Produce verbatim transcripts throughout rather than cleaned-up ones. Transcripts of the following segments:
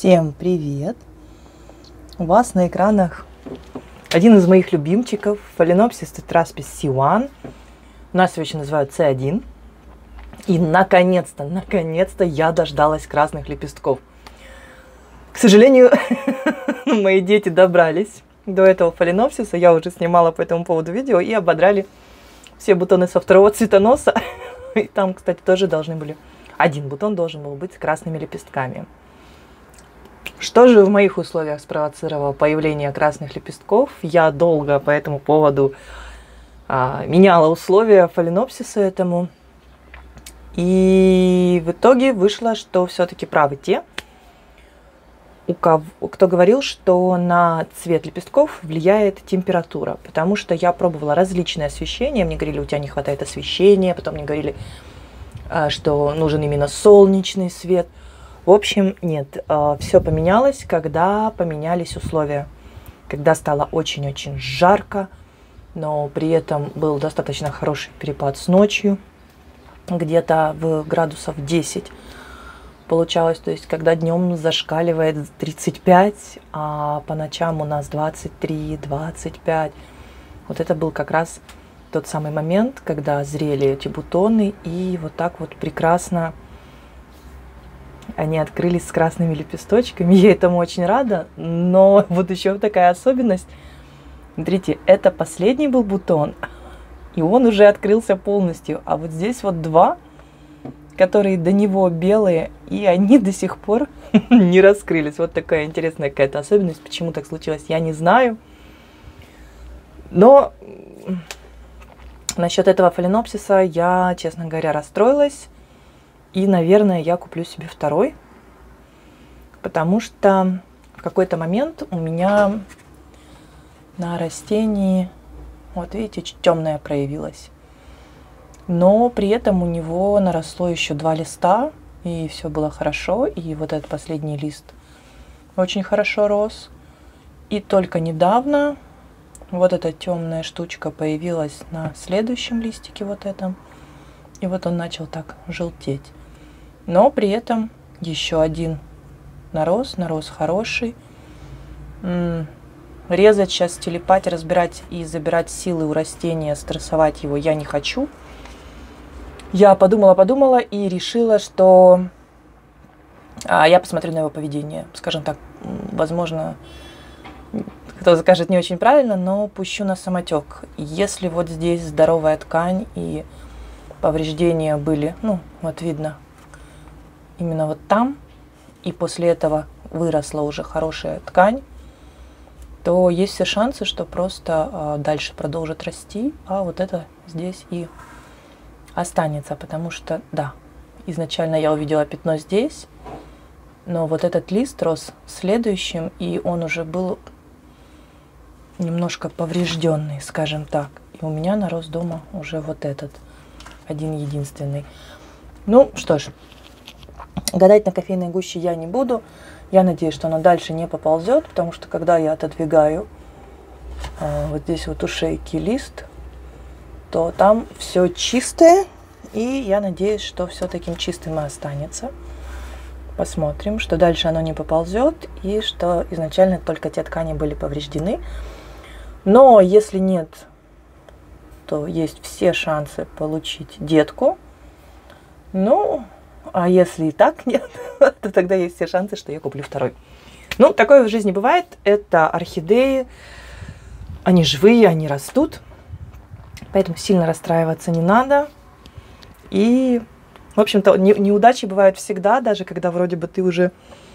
Всем привет! У вас на экранах один из моих любимчиков, Phalaenopsis tetraspis си один. У нас его еще называют си один. И наконец-то, наконец-то я дождалась красных лепестков. К сожалению, мои дети добрались до этого фаленопсиса. Я уже снимала по этому поводу видео и ободрали все бутоны со второго цветоноса. И там, кстати, тоже должны были... Один бутон должен был быть с красными лепестками. Что же в моих условиях спровоцировало появление красных лепестков? Я долго по этому поводу а, меняла условия фаленопсиса этому. И в итоге вышло, что все-таки правы те, у кого, кто говорил, что на цвет лепестков влияет температура. Потому что я пробовала различные освещения. Мне говорили, у тебя не хватает освещения. Потом мне говорили, что нужен именно солнечный свет. В общем, нет, все поменялось, когда поменялись условия. Когда стало очень-очень жарко, но при этом был достаточно хороший перепад с ночью. Где-то в градусов десять получалось. То есть, когда днем зашкаливает тридцать пять, а по ночам у нас двадцать три двадцать пять. Вот это был как раз тот самый момент, когда зрели эти бутоны, и вот так вот прекрасно они открылись с красными лепесточками. Я этому очень рада, но вот еще такая особенность. Смотрите, это последний был бутон, и он уже открылся полностью. А вот здесь вот два, которые до него белые, и они до сих пор не раскрылись. Вот такая интересная какая-то особенность. Почему так случилось, я не знаю. Но насчет этого фаленопсиса я, честно говоря, расстроилась. И, наверное, я куплю себе второй, потому что в какой-то момент у меня на растении, вот видите, чуть темное проявилось. Но при этом у него наросло еще два листа, и все было хорошо. И вот этот последний лист очень хорошо рос. И только недавно вот эта темная штучка появилась на следующем листике, вот этом. И вот он начал так желтеть. Но при этом еще один нарос, нарос хороший. М-м, резать сейчас, телепать, разбирать и забирать силы у растения, стрессовать его я не хочу. Я подумала-подумала и решила, что а, я посмотрю на его поведение. Скажем так, возможно, кто-то скажет не очень правильно, но пущу на самотек. Если вот здесь здоровая ткань и повреждения были, ну, вот видно, именно вот там, и после этого выросла уже хорошая ткань, то есть все шансы, что просто а, дальше продолжит расти, а вот это здесь и останется, потому что, да, изначально я увидела пятно здесь, но вот этот лист рос следующим, и он уже был немножко поврежденный, скажем так. И у меня нарос дома уже вот этот, один-единственный. Ну, что ж, гадать на кофейной гуще я не буду. Я надеюсь, что она дальше не поползет, потому что когда я отодвигаю э, вот здесь вот у шейки лист, то там все чистое, и я надеюсь, что все таким чистым и останется. Посмотрим, что дальше оно не поползет, и что изначально только те ткани были повреждены. Но если нет, то есть все шансы получить детку. Ну, а если и так нет, то тогда есть все шансы, что я куплю второй. Ну, такое в жизни бывает. Это орхидеи. Они живые, они растут. Поэтому сильно расстраиваться не надо. И, в общем-то, не, неудачи бывают всегда, даже когда вроде бы ты уже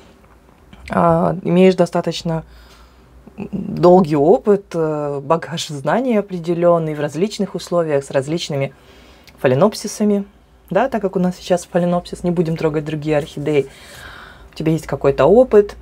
а, имеешь достаточно долгий опыт, багаж знаний определенный в различных условиях, с различными фаленопсисами. Да, так как у нас сейчас фаленопсис, не будем трогать другие орхидеи. У тебя есть какой-то опыт,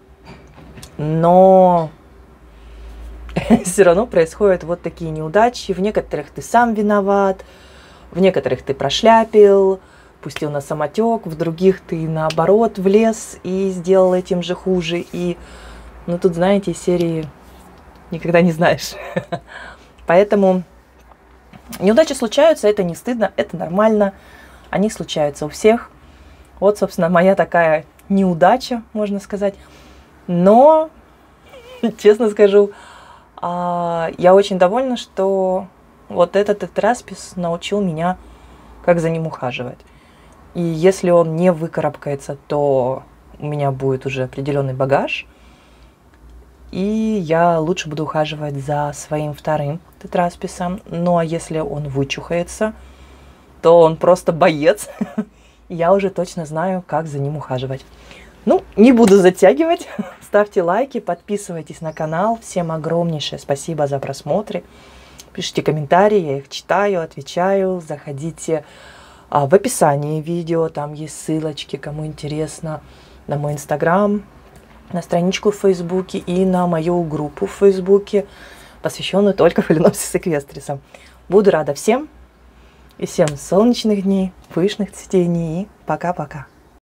но все равно происходят вот такие неудачи. В некоторых ты сам виноват, в некоторых ты прошляпил, пустил на самотек, в других ты наоборот влез и сделал этим же хуже. И, ну тут, знаете, из серии никогда не знаешь. Поэтому неудачи случаются, это не стыдно, это нормально. Они случаются у всех. Вот, собственно, моя такая неудача, можно сказать. Но, честно скажу, я очень довольна, что вот этот тетраспис научил меня, как за ним ухаживать. И если он не выкарабкается, то у меня будет уже определенный багаж. И я лучше буду ухаживать за своим вторым тетрасписом. Ну а если он вычухается, то он просто боец. Я уже точно знаю, как за ним ухаживать. Ну, не буду затягивать. Ставьте лайки, подписывайтесь на канал. Всем огромнейшее спасибо за просмотры. Пишите комментарии, я их читаю, отвечаю. Заходите а, в описании видео, там есть ссылочки, кому интересно, на мой инстаграм, на страничку в фейсбуке и на мою группу в фейсбуке, посвященную только фаленопсис эквестрисам. Буду рада всем и всем солнечных дней, пышных цветений и пока-пока.